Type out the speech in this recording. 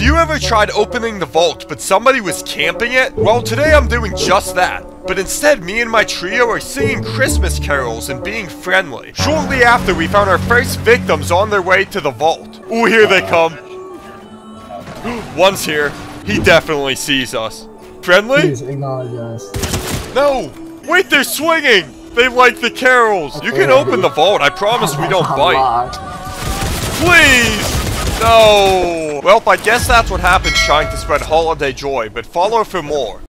you ever tried opening the vault, but somebody was camping it? Well, today I'm doing just that. But instead, me and my trio are singing Christmas carols and being friendly. Shortly after, we found our first victims on their way to the vault. Ooh, here they come. One's here. He definitely sees us. Friendly? Please acknowledge us. No! Wait, they're swinging! They like the carols! You can open the vault, I promise we don't bite. Please! No! Well, I guess that's what happens trying to spread holiday joy, but follow for more.